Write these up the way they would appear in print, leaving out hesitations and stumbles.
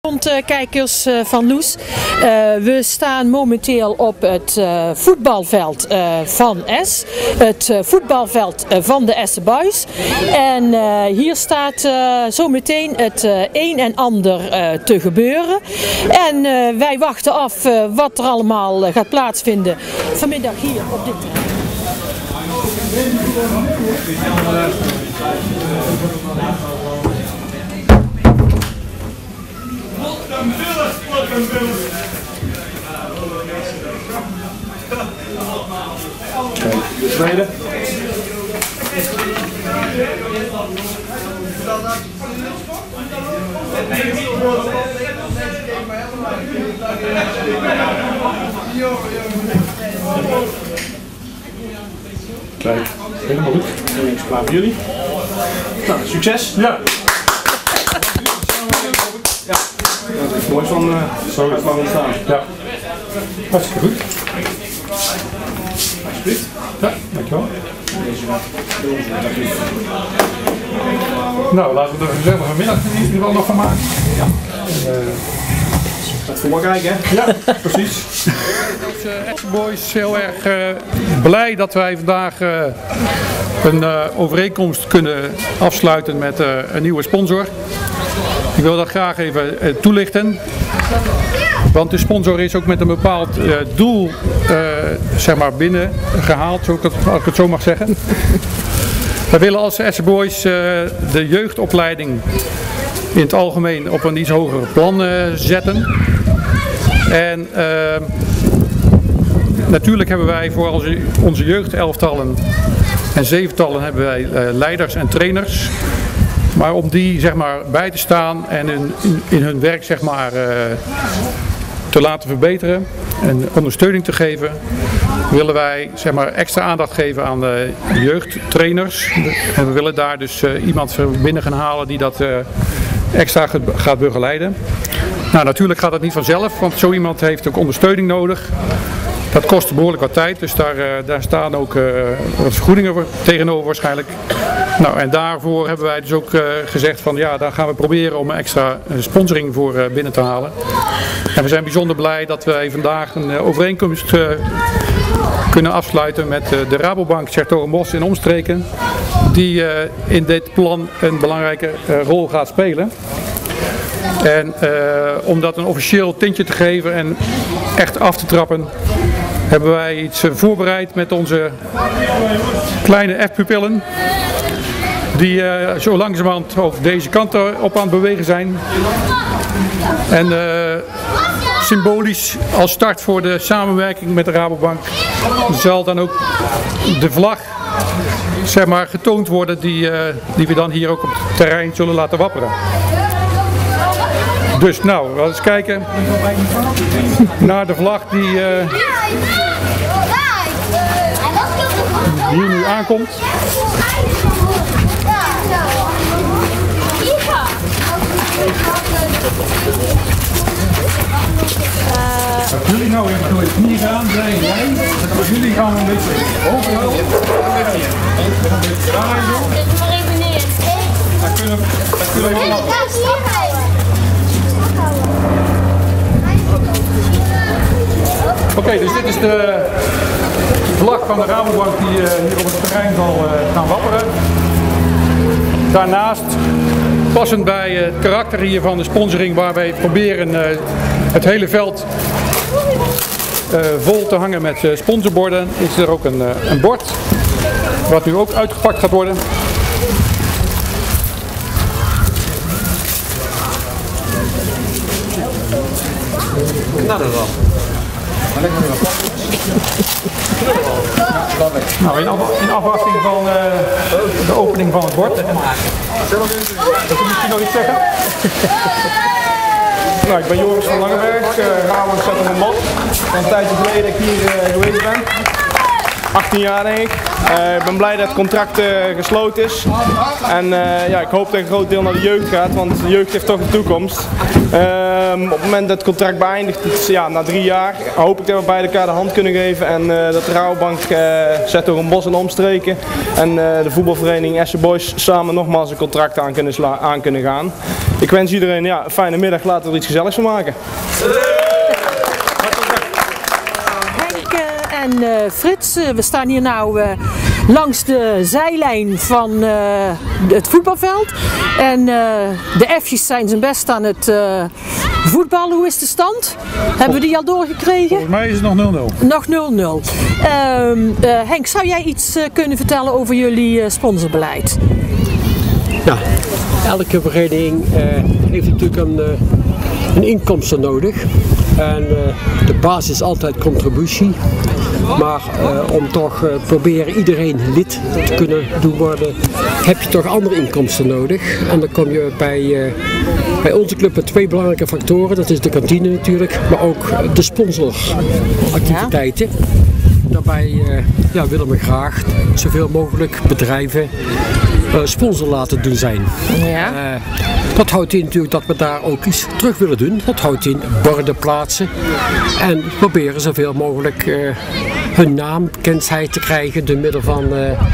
Kijkers van Loes. We staan momenteel op het voetbalveld van Es, het voetbalveld van de Esse Boys. En hier staat zometeen het een en ander te gebeuren. En wij wachten af wat er allemaal gaat plaatsvinden vanmiddag hier op dit terrein. De tweede. Kijk, helemaal goed. Klaar voor jullie. Nou, succes. Ja. Ja. Dat is mooi van zo het maar ontstaan. Ja. Hartstikke goed. Alsjeblieft. Ja, dankjewel. Nou, laten we er gezellig vanmiddag in ieder geval nog van maken. Ja. Dat voor maar kijken, hè? Ja, precies. Esse Boys heel erg blij dat wij vandaag een overeenkomst kunnen afsluiten met een nieuwe sponsor. Ik wil dat graag even toelichten. Want de sponsor is ook met een bepaald doel zeg maar binnengehaald, als ik het zo mag zeggen. Wij willen als Esse Boys de jeugdopleiding in het algemeen op een iets hoger plan zetten. En natuurlijk hebben wij voor onze jeugdelftallen en zeventallen hebben wij leiders en trainers. Maar om die zeg maar bij te staan en in hun werk zeg maar te laten verbeteren en ondersteuning te geven, willen wij zeg maar extra aandacht geven aan de jeugdtrainers. En we willen daar dus iemand binnen gaan halen die dat extra gaat begeleiden. Nou, natuurlijk gaat dat niet vanzelf, want zo iemand heeft ook ondersteuning nodig. Dat kost behoorlijk wat tijd, dus daar staan ook wat vergoedingen tegenover waarschijnlijk. Nou, en daarvoor hebben wij dus ook gezegd van ja, daar gaan we proberen om extra sponsoring voor binnen te halen. En we zijn bijzonder blij dat wij vandaag een overeenkomst kunnen afsluiten met de Rabobank 's-Hertogenbosch in omstreken. Die in dit plan een belangrijke rol gaat spelen. En om dat een officieel tintje te geven en echt af te trappen, hebben wij iets voorbereid met onze kleine F-pupillen. Die zo langzamerhand ook deze kant op aan het bewegen zijn. En symbolisch als start voor de samenwerking met de Rabobank zal dan ook de vlag zeg maar, getoond worden die we dan hier ook op het terrein zullen laten wapperen. Dus nou, laten we eens kijken naar de vlag die hier nu aankomt. Als jullie nou even door je knie gaan, zijn jij. Als jullie gaan een beetje overhouden. Een beetje draaien zo. Dan kunnen we laten. Oké, dus dit is de vlag van de Rabobank die hier op het terrein zal gaan wapperen. Daarnaast, passend bij het karakter hier van de sponsoring, waar wij proberen het hele veld vol te hangen met sponsorborden, is er ook een bord wat nu ook uitgepakt gaat worden. Nou, dat wel. Nou, in afwachting van de opening van het bord. Dat u misschien nog iets zeggen? Nou, ik ben Joris van Langenberg, Rabobank Zettergenbosch. Een tijdje geleden dat ik hier geweest ben. 18 jaar denk ik. Ik ben blij dat het contract gesloten is. En ja, ik hoop dat een groot deel naar de jeugd gaat, want de jeugd heeft toch een toekomst. Op het moment dat het contract beëindigt, ja, na 3 jaar, hoop ik dat we beide elkaar de hand kunnen geven. En dat de Rabobank Zettergenbosch en omstreken en de voetbalvereniging Esse Boys samen nogmaals een contract aan kunnen gaan. ik wens iedereen een fijne middag. Laten we er iets gezelligs van maken. Henk en Frits, we staan hier nou langs de zijlijn van het voetbalveld. En de F'jes zijn zijn best aan het voetballen. Hoe is de stand? Hebben we die al doorgekregen? Volgens mij is het nog 0-0. Nog 0-0. Henk, zou jij iets kunnen vertellen over jullie sponsorbeleid? Ja, elke vereniging heeft natuurlijk een inkomsten nodig. En de basis is altijd contributie. Maar om toch proberen iedereen lid te kunnen doen worden, heb je toch andere inkomsten nodig. En dan kom je bij onze club met 2 belangrijke factoren. Dat is de kantine natuurlijk, maar ook de sponsoractiviteiten. Daarbij willen we graag zoveel mogelijk bedrijven sponsor laten doen zijn. Ja. Dat houdt in natuurlijk dat we daar ook iets terug willen doen. Dat houdt in borden plaatsen en proberen zoveel mogelijk hun naam, bekendheid te krijgen door middel van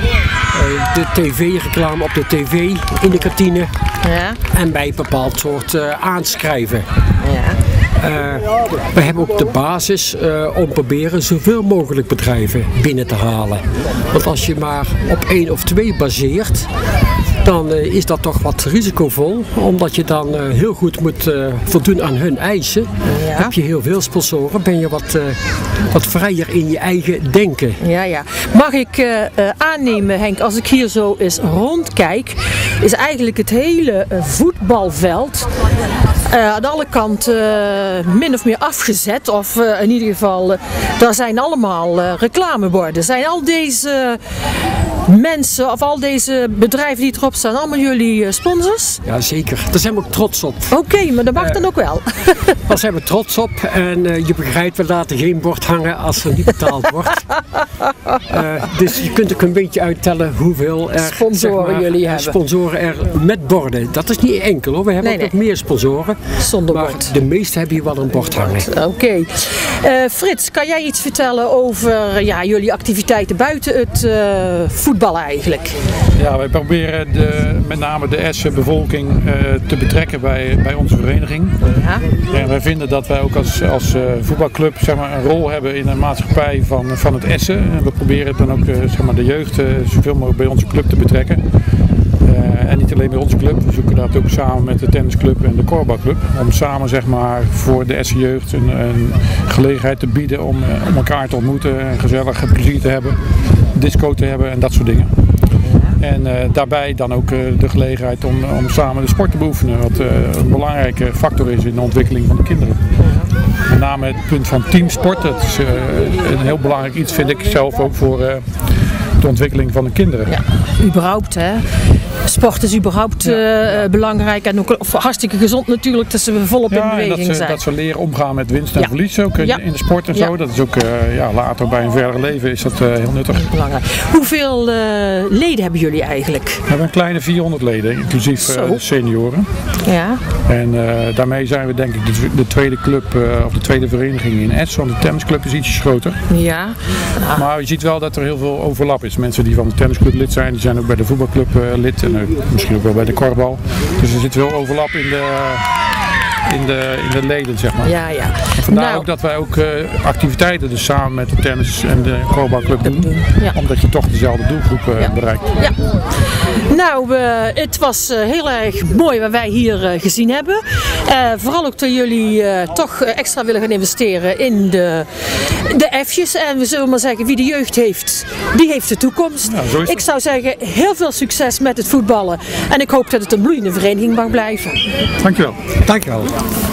de tv-reclame op de tv in de kantine en bij een bepaald soort aanschrijven. Ja. We hebben ook de basis om proberen zoveel mogelijk bedrijven binnen te halen. Want als je maar op 1 of 2 baseert, dan is dat toch wat risicovol, omdat je dan heel goed moet voldoen aan hun eisen. Ja. Heb je heel veel sponsoren, ben je wat vrijer in je eigen denken. Ja. Mag ik aannemen, Henk, als ik hier zo eens rondkijk, is eigenlijk het hele voetbalveld aan alle kanten min of meer afgezet, of in ieder geval, daar zijn allemaal reclameborden. Zijn al deze mensen of al deze bedrijven die erop staan allemaal jullie sponsors? Ja, zeker. Daar zijn we ook trots op. Oké, maar dat mag dan ook wel. Daar zijn we trots op en je begrijpt, we laten geen bord hangen als er niet betaald wordt. Dus je kunt ook een beetje uittellen hoeveel er sponsoren jullie hebben. Sponsoren er met borden. Dat is niet enkel hoor, we hebben ook nog meer sponsoren. Zonder maar bord. De meeste hebben hier wel een bord hangen. Oké. Frits, kan jij iets vertellen over jullie activiteiten buiten het voetballen eigenlijk? Ja, wij proberen met name de Esse bevolking te betrekken bij onze vereniging. Ja. En wij vinden dat wij ook als voetbalclub een rol hebben in de maatschappij van het Esse. En we proberen dan ook de jeugd zoveel mogelijk bij onze club te betrekken. En niet alleen bij onze club, we zoeken dat ook samen met de tennisclub en de korfbalclub. Om samen voor de Esse jeugd een gelegenheid te bieden om elkaar te ontmoeten en gezellig plezier te hebben, disco te hebben en dat soort dingen. En daarbij dan ook de gelegenheid om samen de sport te beoefenen, wat een belangrijke factor is in de ontwikkeling van de kinderen. Met name het punt van teamsport, dat is een heel belangrijk iets, vind ik zelf ook voor de ontwikkeling van de kinderen. Ja, überhaupt hè. Sport is überhaupt belangrijk en ook hartstikke gezond natuurlijk, dat ze volop in beweging zijn. Dat ze leren omgaan met winst en verlies ook in de sport en zo. Dat is ook later bij een verder leven is dat heel nuttig. Belangrijk. Hoeveel leden hebben jullie eigenlijk? We hebben een kleine 400 leden, inclusief senioren. Ja. En daarmee zijn we denk ik de tweede club of de tweede vereniging in Essen, want de tennisclub is ietsjes groter. Ja. Maar je ziet wel dat er heel veel overlap is. Mensen die van de tennisclub lid zijn, die zijn ook bij de voetbalclub lid en misschien ook wel bij de korfbal. Dus er zit veel overlap in de leden, zeg maar. Ja. Vandaar ook dat wij ook activiteiten dus samen met de tennis en de korfbalclub doen. Ja. Omdat je toch dezelfde doelgroep bereikt. Ja. Nou, het was heel erg mooi wat wij hier gezien hebben. Vooral ook dat jullie toch extra willen gaan investeren in de F'jes. En we zullen maar zeggen, wie de jeugd heeft, die heeft de toekomst. Ja, ik zou zeggen, heel veel succes met het voetballen. En ik hoop dat het een bloeiende vereniging mag blijven. Dankjewel. Dankjewel.